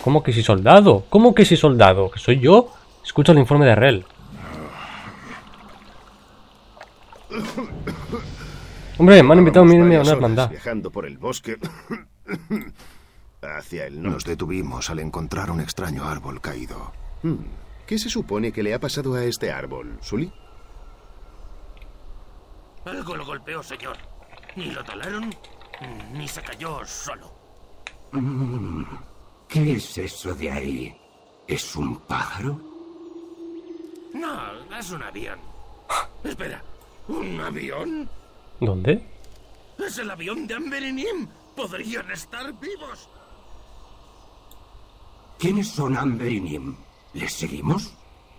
¿Cómo que si soldado? ¿Cómo que si soldado? ¿Que soy yo? Escucha el informe de Rel. Hombre, me han invitado a irme a una hermandad. Viajando por el bosque hacia el norte. Nos detuvimos al encontrar un extraño árbol caído. ¿Qué se supone que le ha pasado a este árbol, Sully? Algo lo golpeó, señor. Ni lo talaron, ni se cayó solo. ¿Qué es eso de ahí? ¿Es un pájaro? No, es un avión. Espera, ¿un avión? ¿Dónde? Es el avión de Amber y Nim. Podrían estar vivos. ¿Quiénes son Amber y Nim? ¿Les seguimos?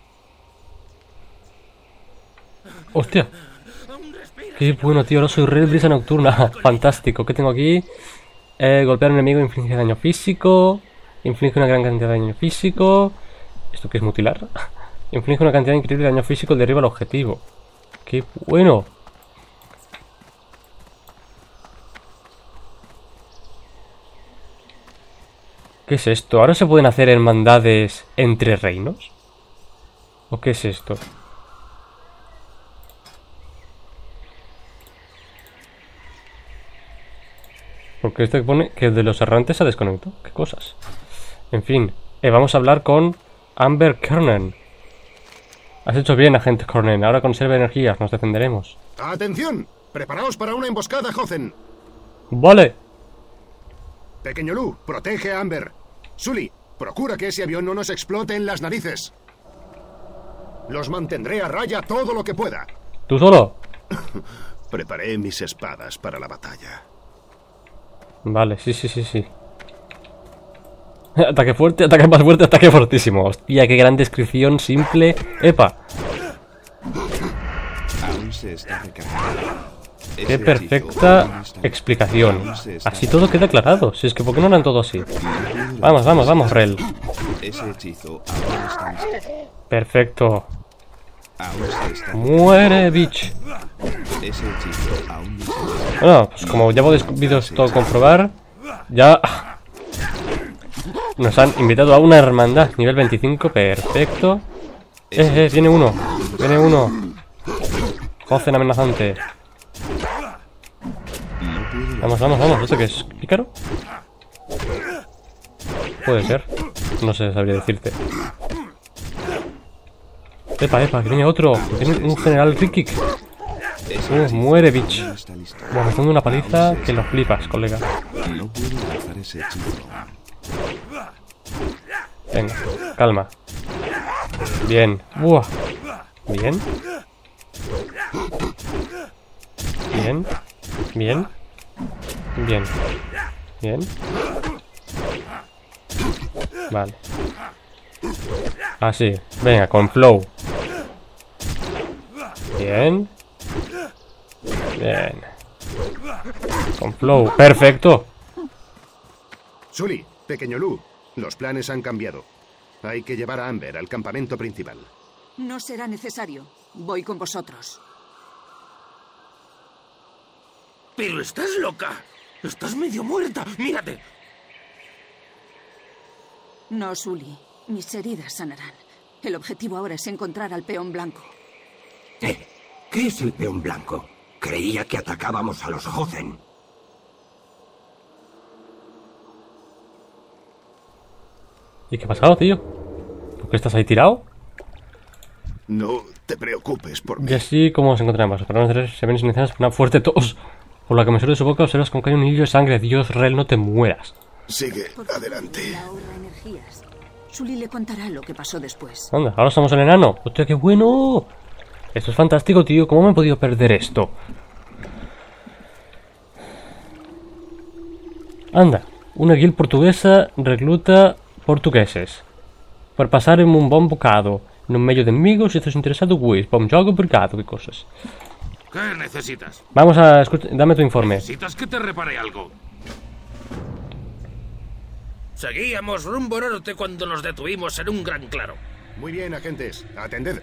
¡Hostia! Qué bueno, tío. Ahora soy Rel, brisa nocturna. Fantástico. ¿Qué tengo aquí? Golpear a un enemigo inflige daño físico. Inflige una gran cantidad de daño físico. ¿Esto qué es mutilar? Inflige una cantidad increíble de daño físico y derriba el objetivo. ¡Qué bueno! ¿Qué es esto? ¿Ahora se pueden hacer hermandades entre reinos? ¿O qué es esto? Porque este pone que de los errantes se desconectó. ¿Qué cosas? En fin, vamos a hablar con Amber Kernan. Has hecho bien, agente Kernan. Ahora conserva energías, nos defenderemos. ¡Atención! Preparaos para una emboscada, Hozen. Vale. Pequeño Lu, protege a Amber. Sully, procura que ese avión no nos explote en las narices. Los mantendré a raya todo lo que pueda. ¿Tú solo? Preparé mis espadas para la batalla. Vale, sí. Ataque fuerte, ataque más fuerte, ataque fortísimo. Hostia, qué gran descripción simple. ¡Epa! Aún se está recargando. Qué perfecta explicación. Así todo queda aclarado. Si es que, ¿por qué no eran todo así? Vamos, Rel. Ese hechizo aún está listo. Perfecto. Aún se está Muere, bitch. Ese hechizo aún no se Bueno, pues como ya podéis todo comprobar, ya nos han invitado a una hermandad. Nivel 25, perfecto. Viene uno. Hozen amenazante. Vamos. ¿Esto qué es? ¿Pícaro? Puede ser. No sé, sabría decirte. Epa, que viene otro. Viene un general Rikic. Muere, bitch. Bueno, me está dando una paliza que lo flipas, colega. No puedo lanzar ese hechizo. Venga, calma. Bien. Buah. Bien. Vale. Así. Venga, con flow. Bien. Con flow. Perfecto. Sully, pequeño Lu, los planes han cambiado. Hay que llevar a Amber al campamento principal. No será necesario. Voy con vosotros. Pero estás loca. Estás medio muerta. Mírate. No, Sully. Mis heridas sanarán. El objetivo ahora es encontrar al peón blanco. ¿Qué es el peón blanco? Creía que atacábamos a los Hozen. ¿Y qué ha pasado, tío? ¿Por qué estás ahí tirado? No te preocupes por mí. Y así como se encuentran ambos. Para no se ven iniciadas por una fuerte tos. Por la que me suele de su boca observas como que hay un hilillo de sangre. Dios, Rel, no te mueras. Sigue adelante. Ahorra energías. Sully le contará lo que pasó después. Anda, ahora somos el enano. ¡Hostia, qué bueno! Esto es fantástico, tío. ¿Cómo me he podido perder esto? Anda, una guild portuguesa recluta portugueses. Per passare un buon bocado no medio de amigos, si estás interesado, pues, para un jogo obrigado, qué cosas. ¿Qué necesitas? Vamos a dame tu informe. ¿Necesitas que te repare algo? Seguíamos rumbo norte cuando nos detuvimos en un gran claro. Muy bien, agentes. Atended.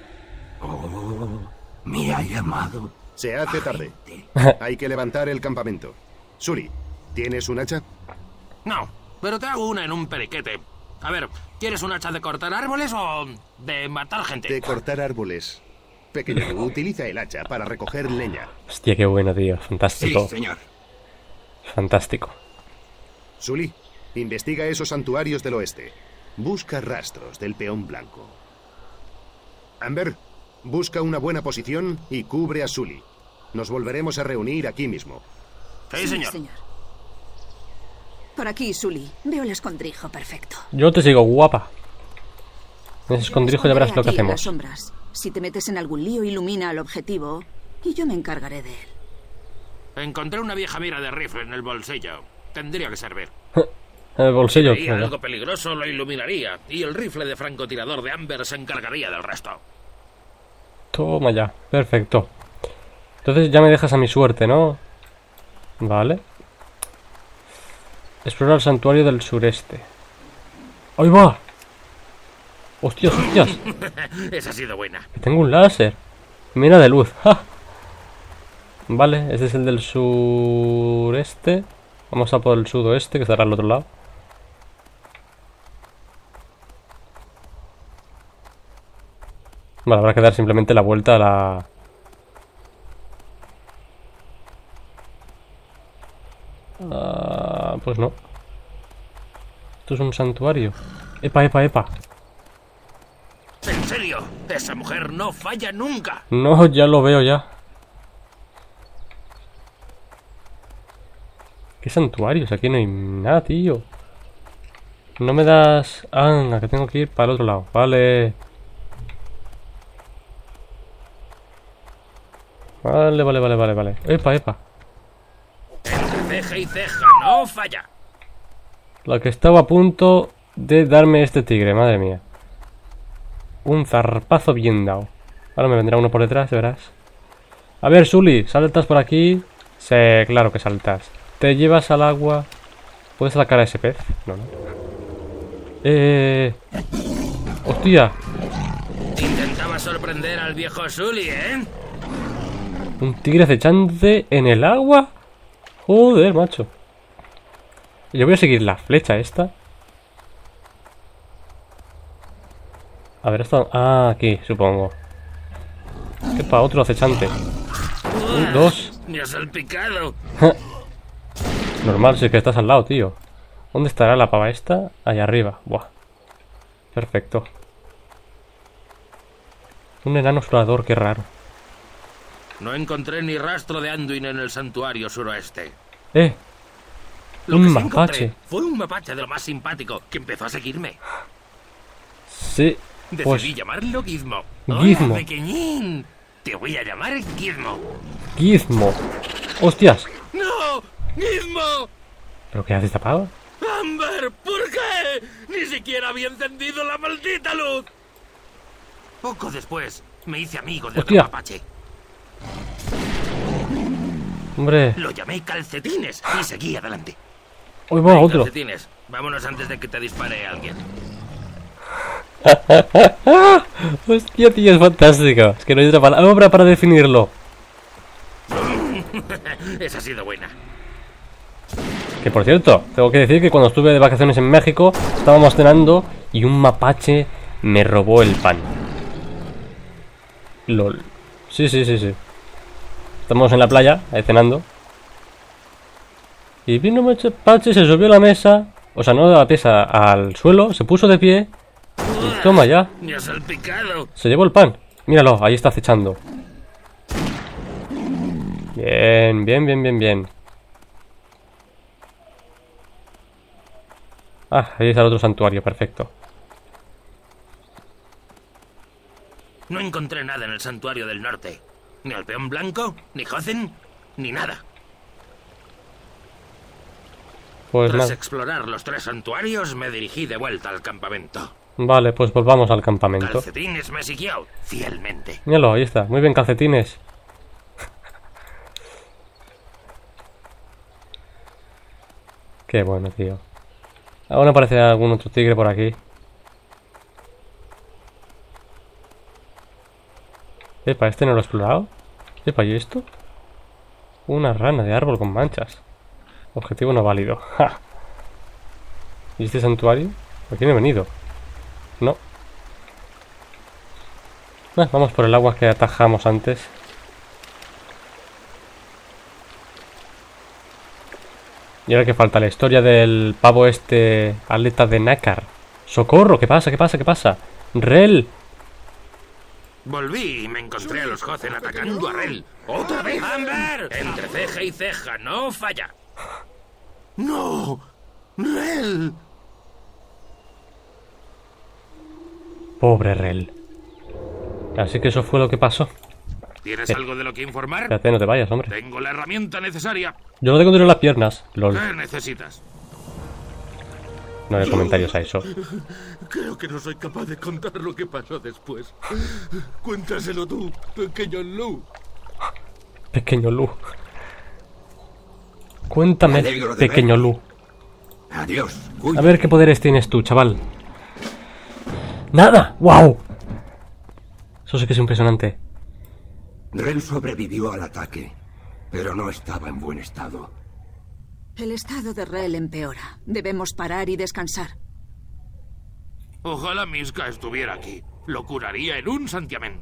Me ha llamado. Se hace tarde. Hay que levantar el campamento. Sully, ¿tienes un hacha? No, pero te hago una en un periquete. A ver, ¿quieres un hacha de cortar árboles o de matar gente? De cortar árboles. Pequeño Lu, utiliza el hacha para recoger leña. Hostia, qué bueno, tío. Sí, Fantástico. señor. Fantástico. Sully, investiga esos santuarios del oeste. Busca rastros del peón blanco. Amber, busca una buena posición y cubre a Sully. Nos volveremos a reunir aquí mismo. Sí, señor. Por aquí, Sully. Veo el escondrijo perfecto. Yo te sigo, guapa. En ese escondrijo ya verás lo que Aquí, en las hacemos. sombras. Si te metes en algún lío, ilumina al objetivo y yo me encargaré de él. Encontré una vieja mira de rifle en el bolsillo. Tendría que servir. En el bolsillo. Si veía algo peligroso, lo iluminaría. Y el rifle de francotirador de Amber se encargaría del resto. Toma ya. Perfecto. Entonces ya me dejas a mi suerte, ¿no? Vale. Explora el santuario del sureste. ¡Ahí va! ¡Hostias, hostias! Esa ha sido buena. Que tengo un láser. Mira de luz. ¡Ja! Vale, este es el del sureste. Vamos a por el sudoeste, que estará al otro lado. Vale, habrá que dar simplemente la vuelta a la... pues no. Esto es un santuario. Epa, epa, epa. En serio, esa mujer no falla nunca. No, ya lo veo ya. ¿Qué santuarios? Aquí no hay nada, tío. No me das... Ah, que tengo que ir para el otro lado. Vale. Vale, vale, vale, vale, vale. Epa, epa. Entre ceja y ceja, no falla. La que estaba a punto de darme este tigre, madre mía. Un zarpazo bien dado. Ahora me vendrá uno por detrás, verás. A ver, Sully, ¿saltas por aquí? Sí, claro que saltas. Te llevas al agua. ¿Puedes sacar a ese pez? No, no. ¡Hostia! Intentaba sorprender al viejo Sully, ¿eh? ¿Un tigre acechante en el agua? Joder, macho. Yo voy a seguir la flecha esta. A ver, esto... Ah, aquí, supongo. Epa, otro acechante. Dos. Me has salpicado. Normal, si es que estás al lado, tío. ¿Dónde estará la pava esta? Allá arriba. Buah. Perfecto. Un enano explorador, qué raro. No encontré ni rastro de Anduin en el santuario suroeste. Un Lo que sí mapache. encontré fue un mapache de lo más simpático que empezó a seguirme. Sí. Pues Decidí llamarlo Gizmo. Gizmo. Hola, pequeñín. Te voy a llamar Gizmo. Gizmo. ¡Hostias! ¡No! ¡Gizmo! ¿Pero qué haces tapado? ¡Amber! ¿Por qué? ¡Ni siquiera había encendido la maldita luz! Poco después, me hice amigo de ¡Hostia! otro mapache. Hombre. Lo llamé Calcetines y seguí adelante. Hoy va Hey, otro. Calcetines, vámonos antes de que te dispare alguien. Hostia, tío, es fantástico. Es que no hay otra palabra para definirlo. Esa ha sido buena. Que por cierto, tengo que decir que cuando estuve de vacaciones en México, estábamos cenando y un mapache me robó el pan. LOL. Sí, sí, sí, sí. Estamos en la playa, ahí cenando. Y vino un mapache, se subió a la mesa. O sea, no de la pieza, al suelo, se puso de pie. Y toma ya. Me has salpicado. Se llevó el pan. Míralo, ahí está acechando. Bien, bien, bien, bien, bien. Ah, ahí está el otro santuario, perfecto. No encontré nada en el santuario del norte. Ni al peón blanco, ni Hozen, ni nada. Pues Tras nada. explorar los 3 santuarios, me dirigí de vuelta al campamento. Vale, pues volvamos al campamento. Calcetines me siguió fielmente. Míralo, ahí está. Muy bien, Calcetines. Qué bueno, tío. Aún aparece algún otro tigre por aquí. Epa, este no lo he explorado. Epa, ¿y esto? Una rana de árbol con manchas. Objetivo no válido. ¡Ja! ¿Y este santuario? ¿Por quién he venido? No. Vamos por el agua que atajamos antes. Y ahora que falta la historia del pavo este aleta de nácar. ¡Socorro! ¿Qué pasa? ¿Qué pasa? ¿Qué pasa? ¡Rel! Volví y me encontré a los Hozen atacando a Rel. ¡Otra vez! ¡Amber! Entre ceja y ceja, no falla. ¡No! ¡Rel! Pobre Rel. Así que eso fue lo que pasó. ¿Tienes algo de lo que informar? Espérate, no te vayas, hombre. Tengo la herramienta necesaria. Yo no tengo entre las piernas. LOL. ¿Qué necesitas? No hay comentarios a eso. Creo que no soy capaz de contar lo que pasó después. Cuéntaselo tú, pequeño Lu. Pequeño Lu. Cuéntame, pequeño Lu. Adiós. A ver qué poderes tienes tú, chaval. ¡Nada! ¡Wow! Eso sí que es impresionante. Rel sobrevivió al ataque, pero no estaba en buen estado. El estado de Rel empeora. Debemos parar y descansar. Ojalá Miska estuviera aquí. Lo curaría en un santiamén.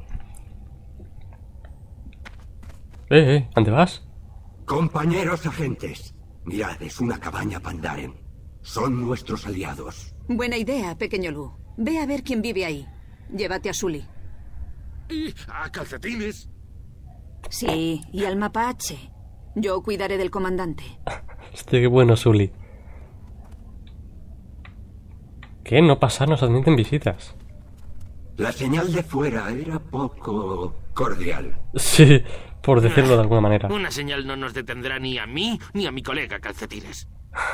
¿Dónde vas? Compañeros agentes, mirad, es una cabaña Pandaren. Son nuestros aliados. Buena idea, pequeño Lu. Ve a ver quién vive ahí. Llévate a Sully. ¿Y a calcetines? Sí, y al mapache. Yo cuidaré del comandante. Hostia, qué bueno, Sully. ¿Qué? No pasar, nos admiten visitas. La señal de fuera era poco cordial. Sí, por decirlo de alguna manera. Una señal no nos detendrá ni a mí ni a mi colega calcetines.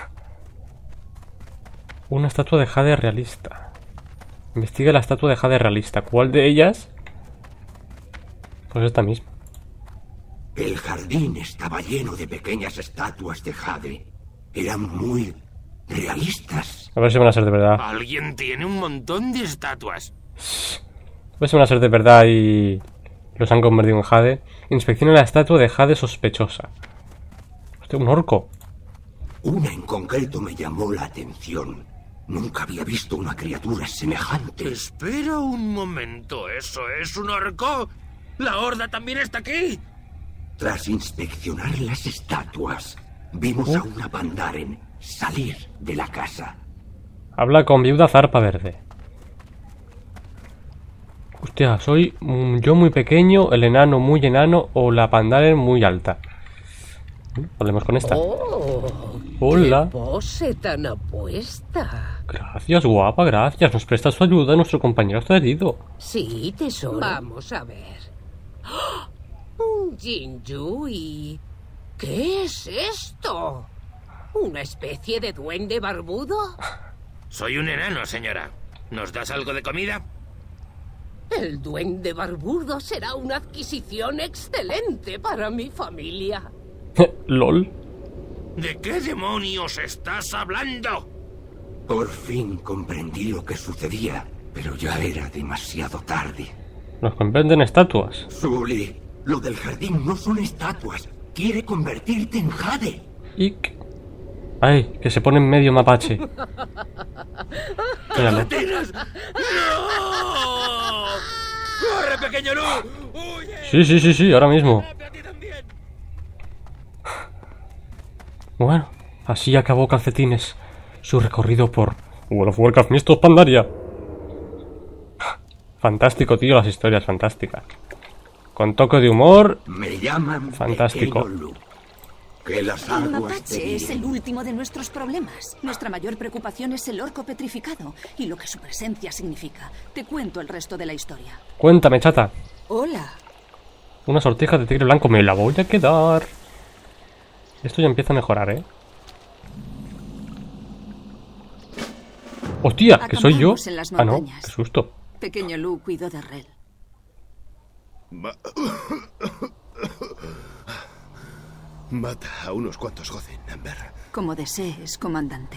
Una estatua de jade realista. Investiga la estatua de jade realista. ¿Cuál de ellas? Pues esta misma. El jardín estaba lleno de pequeñas estatuas de jade. Eran muy realistas. A ver si van a ser de verdad. Alguien tiene un montón de estatuas. A ver si van a ser de verdad y los han convertido en jade. Inspecciona la estatua de jade sospechosa. Hostia, un orco. Una en concreto me llamó la atención. Nunca había visto una criatura semejante. Espera un momento, ¿eso es un orco? ¿La horda también está aquí? Tras inspeccionar las estatuas, vimos a una Pandaren salir de la casa. Habla con viuda zarpa verde. Hostia, soy yo muy pequeño, el enano muy enano o la Pandaren muy alta. Hablemos con esta. Oh, hola. ¡Qué pose tan apuesta! Gracias, guapa, gracias. Nos presta su ayuda a nuestro compañero está herido. Sí, tesoro. Vamos a ver. ¡Oh! ¡Un Jinjui! ¿Qué es esto? ¿Una especie de duende barbudo? Soy un enano, señora. ¿Nos das algo de comida? El duende barbudo será una adquisición excelente para mi familia. LOL. ¿De qué demonios estás hablando? Por fin comprendí lo que sucedía, pero ya era demasiado tarde. Nos comprenden estatuas. Sully, lo del jardín no son estatuas. Quiere convertirte en jade. Ick. Ay, que se pone en medio mapache. Míralo. ¡No! ¡Corre, pequeño Lu! ¡Huye! Sí, ahora mismo. ¡A ti también! Bueno, así acabó Calcetines su recorrido por World of Warcraft Mists Pandaria. Fantástico, tío, las historias fantásticas. Con toque de humor. Me llaman fantástico. Pequeño Lu. Que las El aguas mapache te es guíen. el último de nuestros problemas. Nuestra mayor preocupación es el orco petrificado y lo que su presencia significa. Te cuento el resto de la historia. Cuéntame, chata. Hola. Una sortija de tigre blanco. Me la voy a quedar. Esto ya empieza a mejorar, ¿eh? ¡Hostia! ¿Que soy yo? Acampamos en las Ah, no. montañas. ¡Qué susto! Pequeño Lu cuidó de Rel. Mata a unos cuantos Hozen, Amber. Como desees, comandante.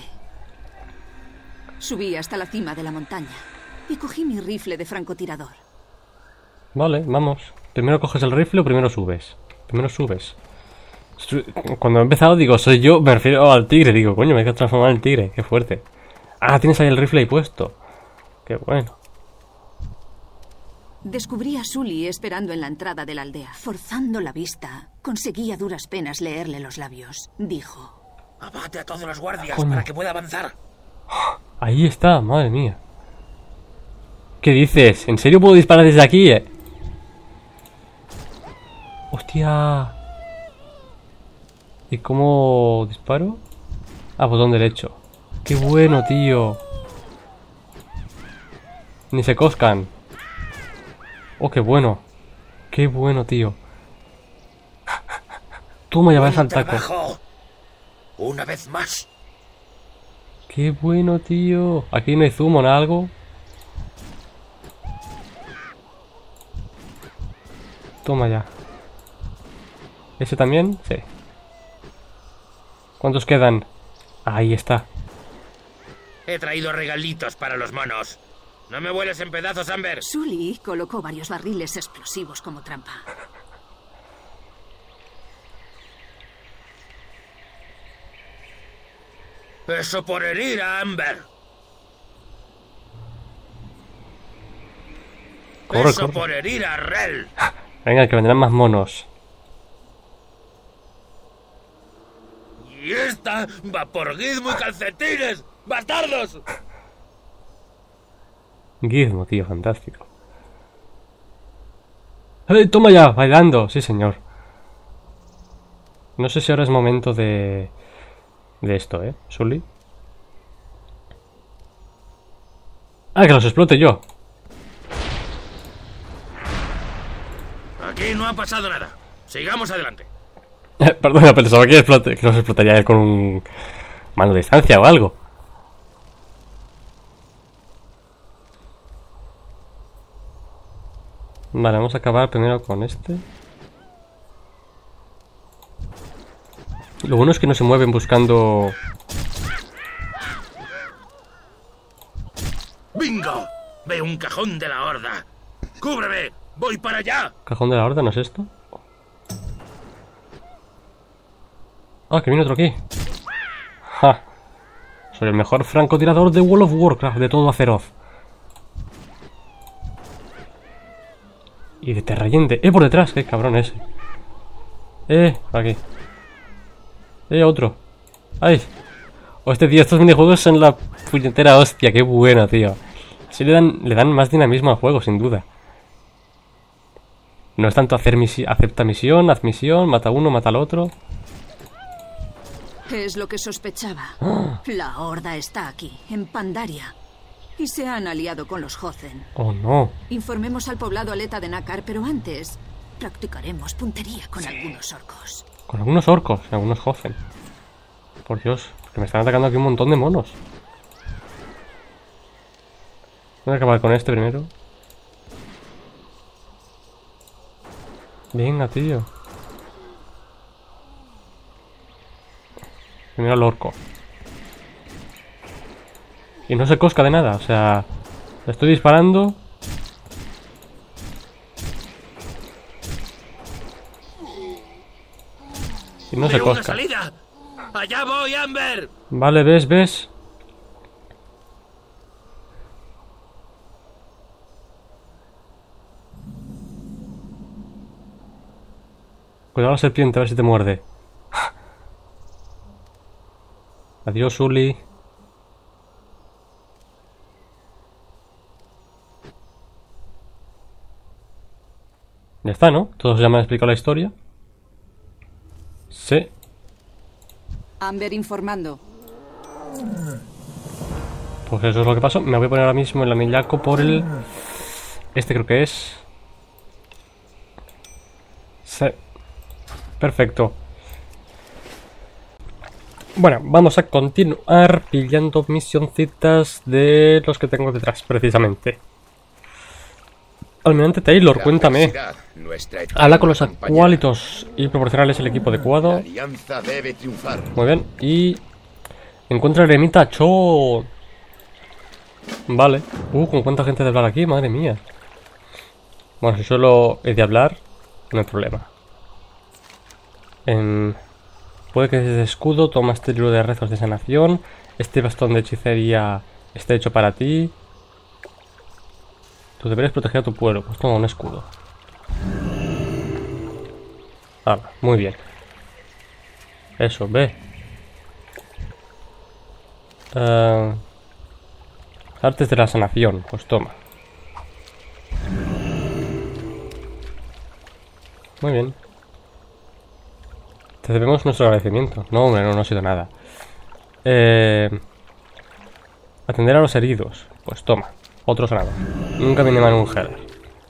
Subí hasta la cima de la montaña y cogí mi rifle de francotirador. Vale, vamos. ¿Primero coges el rifle o primero subes? Primero subes. Cuando he empezado digo, soy yo, me refiero al tigre. Digo, coño, me he transformado en el tigre. Qué fuerte. Ah, tienes ahí el rifle ahí puesto. Qué bueno. Descubrí a Sully esperando en la entrada de la aldea. Forzando la vista, conseguí a duras penas leerle los labios. Dijo: Abate a todos los guardias Coño. para que pueda avanzar. Ahí está, madre mía. ¿Qué dices? ¿En serio puedo disparar desde aquí, Hostia. ¿Y cómo disparo? Ah, botón derecho. Qué bueno, tío. Ni se coscan. Oh, qué bueno. Qué bueno, tío. Toma, ya vas al taco. Trabajo. Una vez más. Qué bueno, tío. Aquí no hay zumo, ¿no? Algo. Toma ya. ¿Ese también? Sí. ¿Cuántos quedan? Ahí está. He traído regalitos para los monos. No me vueles en pedazos, Amber. Sully colocó varios barriles explosivos como trampa. Eso por herir a Amber. Corre, Eso corre. por herir a Rel. Venga, que vendrán más monos. Y esta va por Gizmo y calcetines. ¡Bastardos! Gizmo, tío, fantástico. Toma ya, bailando. Sí, señor. No sé si ahora es momento de esto, Sully. Ah, que los explote yo. Aquí no ha pasado nada. Sigamos adelante. Perdona, pensaba que los explotaría él con un mano de distancia o algo. Vale, vamos a acabar primero con este. Lo bueno es que no se mueven buscando... ¡Bingo! Veo un cajón de la horda. ¡Cúbreme! ¡Voy para allá! ¿Cajón de la horda no es esto? Ah, que viene otro aquí. Ja. Soy el mejor francotirador de World of Warcraft, de todo Azeroth. Y de Terrayente. Por detrás, qué cabrón ese. Por aquí. Otro. ¡Ay! Hostia, tío, estos minijuegos son la puñetera hostia, qué bueno, tío. Así le dan más dinamismo al juego, sin duda. No es tanto acepta misión, haz misión, mata a uno, mata al otro. Es lo que sospechaba. La horda está aquí, en Pandaria. Y se han aliado con los Hozen. Oh, no. Informemos al poblado aleta de Nácar, pero antes practicaremos puntería con algunos orcos. Con algunos orcos y algunos Hozen. Por Dios, que me están atacando aquí un montón de monos. Voy a acabar con este primero. Venga, tío. Primero al orco. Y no se cosca de nada, o sea... Le estoy disparando. Y no se ¡Veo una cosca. salida! ¡Allá voy, Amber! Vale, ¿ves? Cuidado la serpiente, a ver si te muerde. Adiós, Sully. Ya está, ¿no? Todos ya me han explicado la historia. Sí. Amber informando. Pues eso es lo que pasó. Me voy a poner ahora mismo en la Millaco por el... Este creo que es... Sí. Perfecto. Bueno, vamos a continuar pillando misioncitas de los que tengo detrás, precisamente. Almirante Taylor, cuéntame. Habla con los acuálitos y proporcionarles el equipo adecuado. Alianza debe triunfar. Muy bien. Y... encuentra el eremita Cho. Vale. ¿Con cuánta gente de hablar aquí? Madre mía. Bueno, si solo he de hablar, no hay problema. Puede que desde escudo toma este libro de rezos de sanación. Este bastón de hechicería está hecho para ti. Tu deber es proteger a tu pueblo. Pues toma un escudo. Ah, muy bien. Eso, ve. Artes de la sanación. Pues toma. Muy bien. Te debemos nuestro agradecimiento. No, hombre, no ha sido nada. Atender a los heridos. Pues toma. Otro sanador. Nunca viene mal un healer.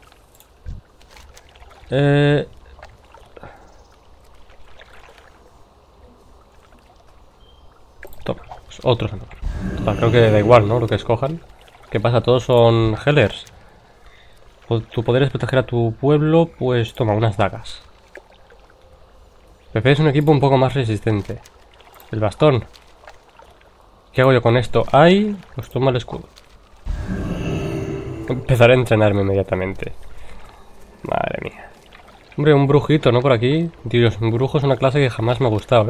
Toma. Pues otro sanador. Total, creo que da igual, ¿no? Lo que escojan. ¿Qué pasa? Todos son healers. Tu poder es proteger a tu pueblo. Pues toma, unas dagas. Prefieres un equipo un poco más resistente. El bastón. ¿Qué hago yo con esto? ¡Ay! Pues toma el escudo. Empezaré a entrenarme inmediatamente. Madre mía. Hombre, un brujito, ¿no? Por aquí. Dios, un brujo es una clase que jamás me ha gustado, ¿eh?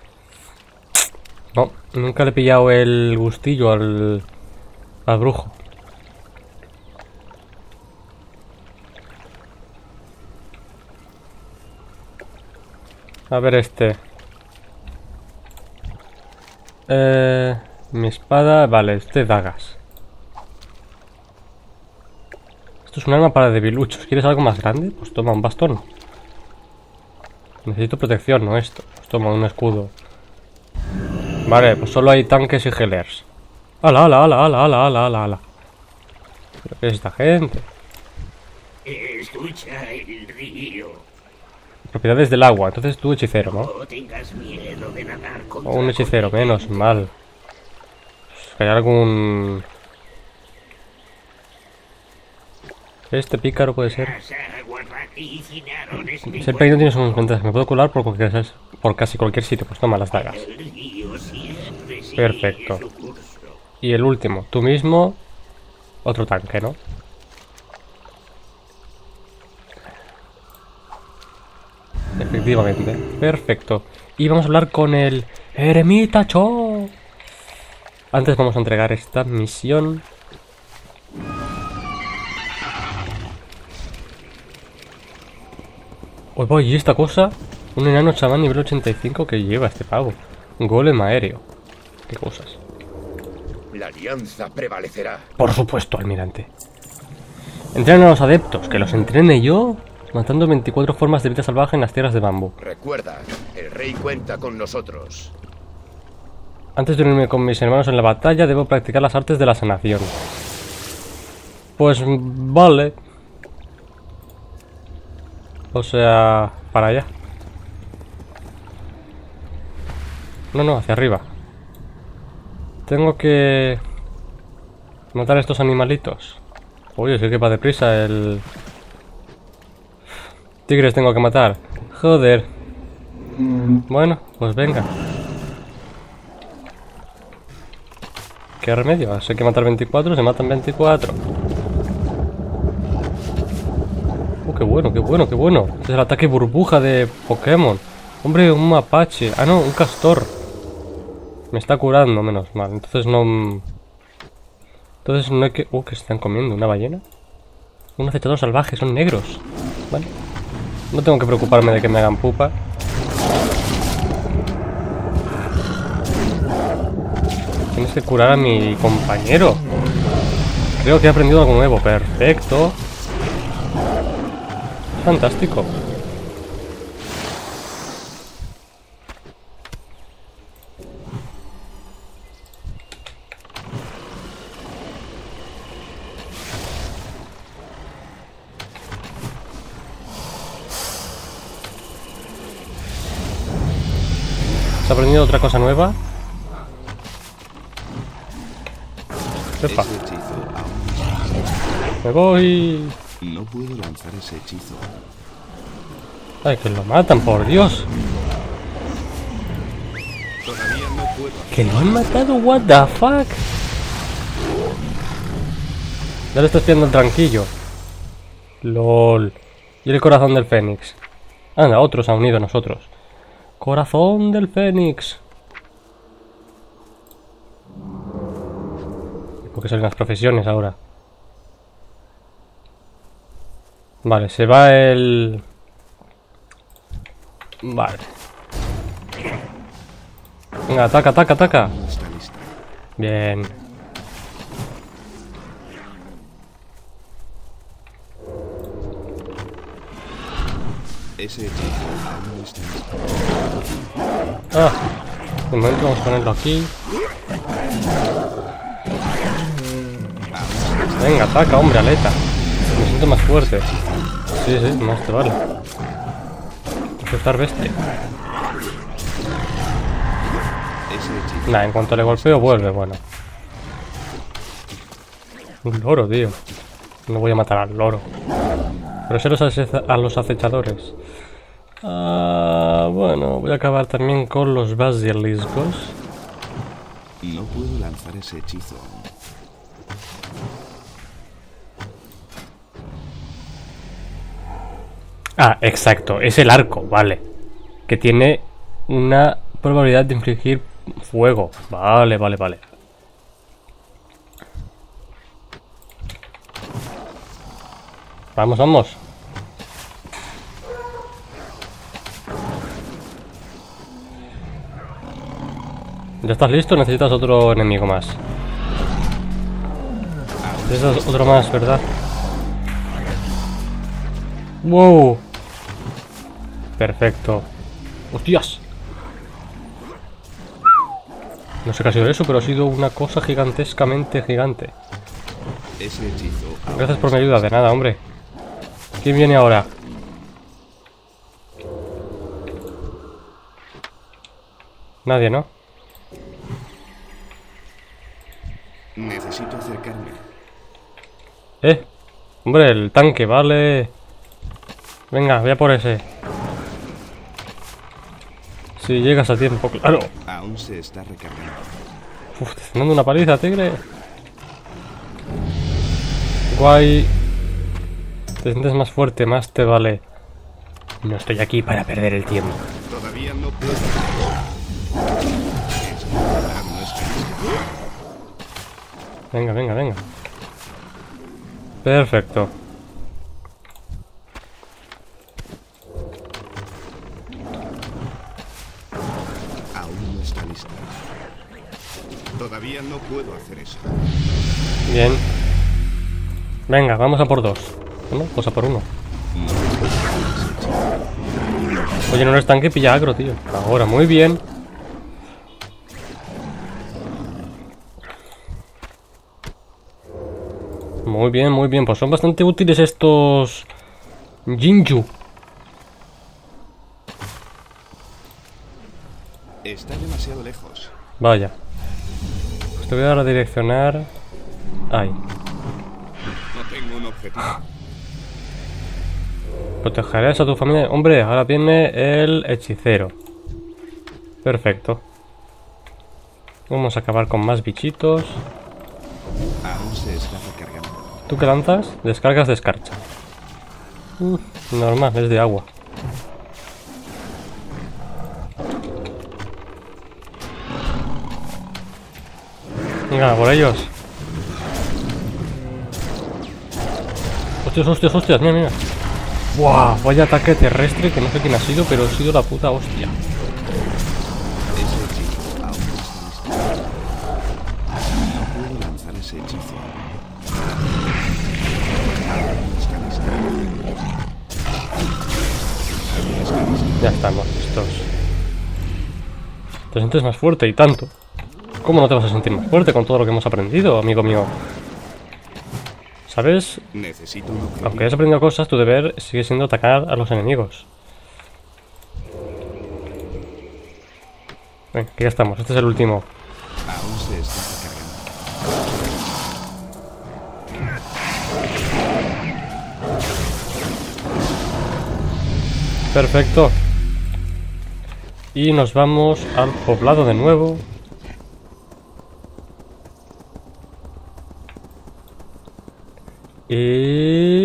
No, nunca le he pillado el gustillo al brujo. A ver este. Mi espada... Vale, este dagas. Esto es un arma para debiluchos. ¿Quieres algo más grande? Pues toma un bastón. Necesito protección, no esto. Pues toma un escudo. Vale, pues solo hay tanques y healers. ¡Hala, hala, hala, hala, hala, hala, hala, hala! ¿Pero qué es esta gente? Escucha el río. Propiedades del agua. Entonces tú hechicero, ¿no? No tengas miedo de nadar contra O un hechicero, menos mal. Hay algún... Este pícaro puede ser. Ser pequeño tiene sus ventajas. Me puedo colar por casi cualquier sitio. Pues toma las dagas. Perfecto. Y el último, tú mismo. Otro tanque, ¿no? Efectivamente. Perfecto. Y vamos a hablar con el eremitacho. Antes vamos a entregar esta misión. Uy, voy, ¿y esta cosa? Un enano chamán nivel 85 que lleva este pavo. Un golem aéreo. ¿Qué cosas? La alianza prevalecerá. Por supuesto, almirante. Entrenan a los adeptos. ¿Que los entrene yo? Matando 24 formas de vida salvaje en las tierras de bambú. Recuerda, el rey cuenta con nosotros. Antes de unirme con mis hermanos en la batalla, debo practicar las artes de la sanación. Pues vale. O sea, para allá. No, hacia arriba. Tengo que matar a estos animalitos. Oye, sí que va deprisa el... Tigres tengo que matar. Joder. Bueno, pues venga. ¿Qué remedio? Si hay que matar 24, se matan 24. Qué bueno, qué bueno, qué bueno. Este es el ataque burbuja de Pokémon. Hombre, un mapache. Ah, no, un castor. Me está curando, menos mal. Entonces no hay que... ¿qué están comiendo? ¿Una ballena? Un acechador salvaje, son negros. Vale. No tengo que preocuparme de que me hagan pupa. Tienes que curar a mi compañero. Creo que he aprendido algo nuevo. Perfecto. Fantástico. ¿Has aprendido otra cosa nueva? Epa. Ese hechizo aún Me voy. no puedo lanzar ese hechizo. Ay, que lo matan, por Dios. Todavía no puedo. ¿Que lo han matado? What the fuck. Ya le estoy espiando el tranquillo. LOL. Y el corazón del Fénix. Anda, otros han unido a nosotros. Corazón del Fénix. Porque salen las profesiones ahora. Vale, se va el... Vale. Venga, ataca, ataca, ataca. Está lista. Bien. Ese hechizo aún no está listo. Ah, de momento vamos a ponerlo aquí. Venga, ataca, hombre, aleta. Me siento más fuerte. Sí, sí, más te vale. Hay que estar bestia. Ese hechizo. Nah, en cuanto le golpeo vuelve, bueno. Un loro, tío. No voy a matar al loro. Pero sé a los acechadores. Ah, bueno, voy a acabar también con los basiliscos. No puedo lanzar ese hechizo. Ah, exacto, es el arco, vale. Que tiene una probabilidad de infligir fuego. Vale, vale, vale. Vamos, vamos. ¿Ya estás listo? Necesitas otro enemigo más. Necesitas otro más, ¿verdad? ¡Wow! Perfecto. ¡Hostias! No sé qué ha sido eso, pero ha sido una cosa gigantescamente gigante. Ese hechizo aún Gracias no por mi está ayuda, de nada, hombre. ¿Quién viene ahora? Nadie, ¿no? Necesito acercarme. Hombre, el tanque, vale. Venga, voy a por ese. Si llegas a tiempo, claro. Aún se está recargando. Uf, te están dando una paliza, tigre. Guay. Te sientes más fuerte, más te vale. No estoy aquí para perder el tiempo. Todavía no puedo. Aún no está listo. Venga, venga, venga. Perfecto. Aún no está lista. Todavía no puedo hacer eso. Bien. Venga, vamos a por dos. ¿No? Pues a por uno. Oye, no eres tanque, pilla agro, tío. Ahora, muy bien. Muy bien, muy bien. Pues son bastante útiles estos Jinju. Está demasiado lejos. Vaya. Pues te voy a dar a direccionar. Ahí. No tengo un objetivo. Protegerás a tu familia. Hombre, ahora viene el hechicero. Perfecto. Vamos a acabar con más bichitos. Aún se está recargando. ¿Tú qué lanzas? Descargas de escarcha. Normal, es de agua. Venga, por ellos. Hostias, hostias, hostias, mira, mira. ¡Buah! Vaya ataque terrestre que no sé quién ha sido, pero ha sido la puta hostia. Ese hechizo aún no está listo. No puedo lanzar ese hechizo. Aún no está listo. Ya estamos listos. Te sientes más fuerte y tanto. ¿Cómo no te vas a sentir más fuerte con todo lo que hemos aprendido, amigo mío? ¿Sabes? Necesito un objetivo. Aunque hayas aprendido cosas, tu deber sigue siendo atacar a los enemigos. Venga, que ya estamos. Este es el último. Aún se está recargando. Perfecto. Y nos vamos al poblado de nuevo.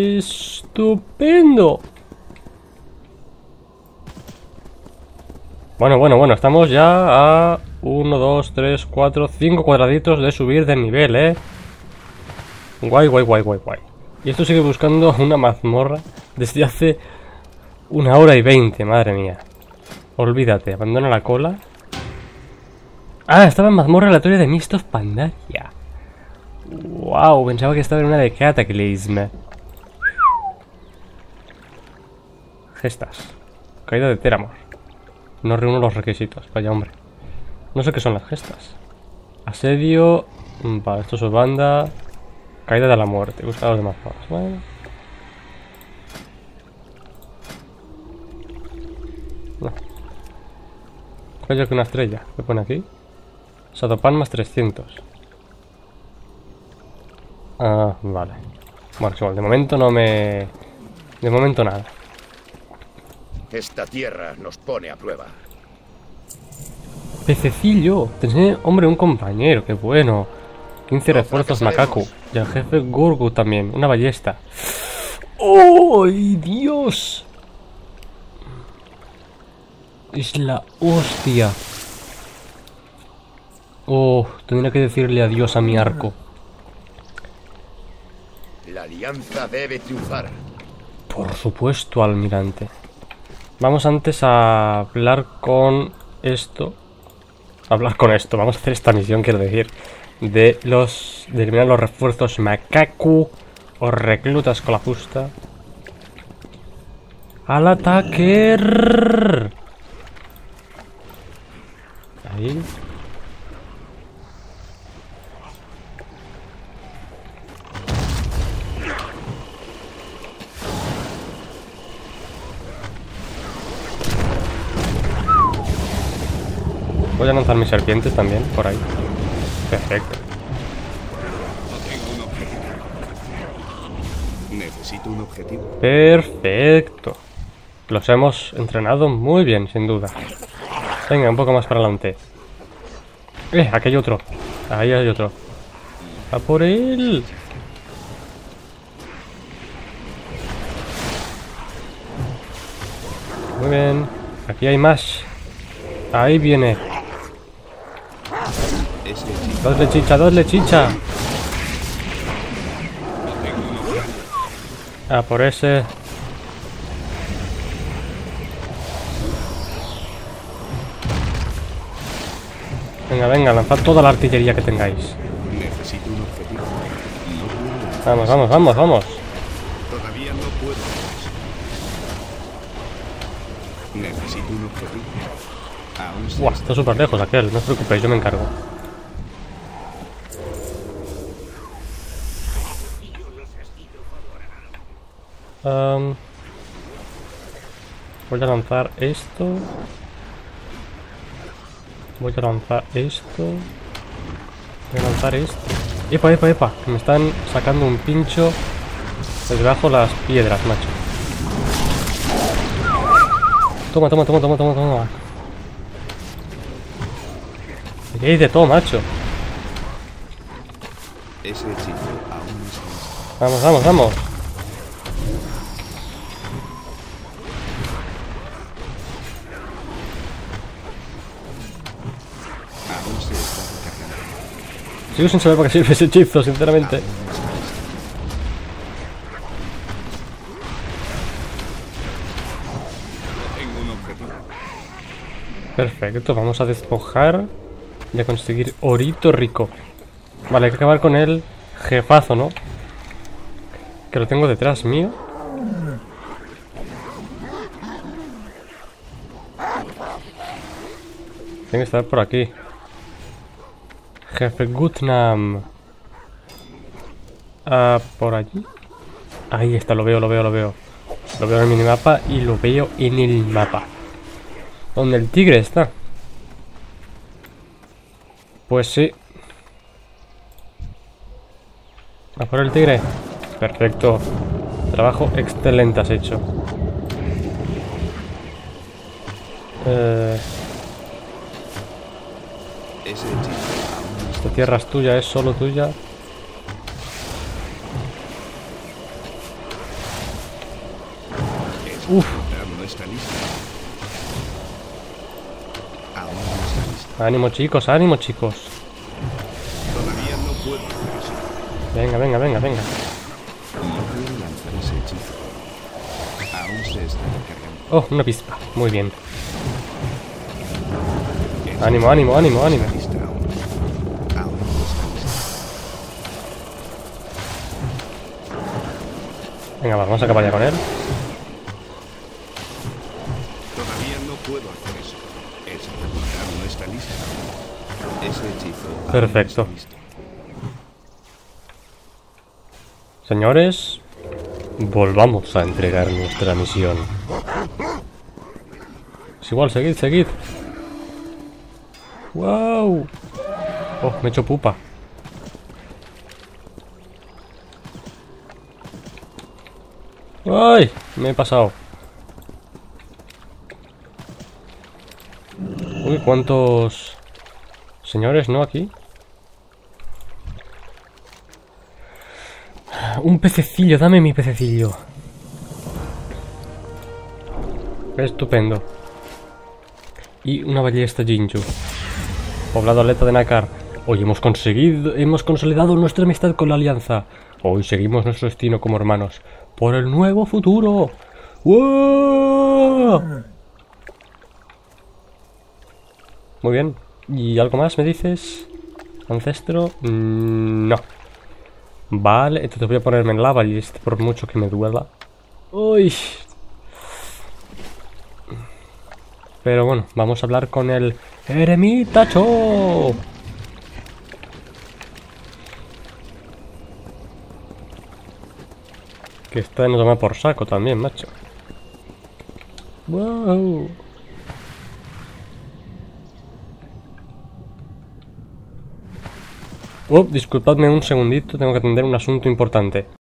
¡Estupendo! Bueno, estamos ya a 1, 2, 3, 4, 5 cuadraditos de subir de nivel, Guay. Y esto sigue buscando una mazmorra desde hace 1 hora y 20, madre mía. Olvídate, abandona la cola. Ah, estaba en mazmorra aleatoria de Mist of Pandaria. Wow, pensaba que estaba en una de Cataclysm. Gestas. Caída de Teramor. No reúno los requisitos, vaya hombre. No sé qué son las gestas. Asedio. Vale, esto es banda. Caída de la muerte. Busca los demás mazmorras. Bueno. No. Cuello que una estrella. ¿Qué pone aquí? Sadopan más 300. Ah, vale. Bueno, igual, de momento no me... De momento nada. Esta tierra nos pone a prueba. Pececillo. Tenés, hombre, un compañero. Qué bueno. 15 refuerzos Makaku. Y el jefe Gurgu también. Una ballesta. ¡Oh, Dios! Es la hostia. Oh, tendría que decirle adiós a mi arco. La alianza debe triunfar. Por supuesto, almirante. Vamos antes a hablar con esto. Vamos a hacer esta misión, quiero decir. De eliminar los refuerzos Makaku o reclutas con la fusta. ¡Al ataque! Ahí. Voy a lanzar mis serpientes también, por ahí. Perfecto. Necesito un objetivo. Perfecto. Los hemos entrenado muy bien, sin duda. Venga, un poco más para adelante. Aquí hay otro. Ahí hay otro. ¡A por él! Muy bien. Aquí hay más. Ahí viene. Dos chicha. A por ese. Venga, lanzad toda la artillería que tengáis. Necesito un objetivo. Vamos. Todavía no puedo. Necesito un objetivo. Aún se Buah, está súper lejos aquel, no os preocupéis, yo me encargo. Voy a lanzar esto. Voy a lanzar esto. Epa, que me están sacando un pincho desde debajo las piedras, macho. Toma. Aquí hay de todo, macho. Ese hechizo aún no está listo. Vamos. Aún se está recargando. Sigo sin saber para qué sirve ese hechizo, sinceramente. Tengo un objetivo. Perfecto, vamos a despojar y a conseguir orito rico. Vale, hay que acabar con el jefazo, ¿no? Que lo tengo detrás mío. Tiene que estar por aquí. Jefe Gutnam. Por allí. Ahí está, lo veo. Lo veo en el minimapa y lo veo en el mapa. ¿Dónde el tigre está? Pues sí. ¿A por el tigre? Perfecto. Trabajo excelente has hecho. Ese hechizo aún no está Esta tierra es tuya, es solo tuya. Uf. no está listo. Ánimo, chicos, ánimo, chicos. Todavía no puedo hacer eso. Venga, venga, venga, venga. No puedo lanzar ese hechizo. Aún se está recargando. Oh, una pispa. Muy bien. Ánimo, ánimo, ánimo, ánimo. Está lista aún. Aún no está lista. Venga, vamos a acabar ya con él. Todavía no puedo hacer eso. Esa habilidad no está lista. Ese hechizo aún Perfecto. no está listo. Señores, volvamos a entregar nuestra misión. Es igual, seguid, seguid. ¡Wow! Oh, me he hecho pupa. ¡Ay! Me he pasado. Uy, cuántos señores, ¿no? Aquí. Un pececillo, dame mi pececillo. Estupendo. Y una ballesta Jinju. Poblado aleta de Nakar. Hoy hemos consolidado nuestra amistad con la Alianza. Hoy seguimos nuestro destino como hermanos. Por el nuevo futuro. ¡Wow! Muy bien. ¿Y algo más me dices? ¿Ancestro? No. Vale, entonces voy a ponerme en lava y por mucho que me duela. Uy. Pero bueno, vamos a hablar con el eremitacho. Que esta nos toma por saco también, macho. Wow. Oh, disculpadme un segundito, tengo que atender un asunto importante.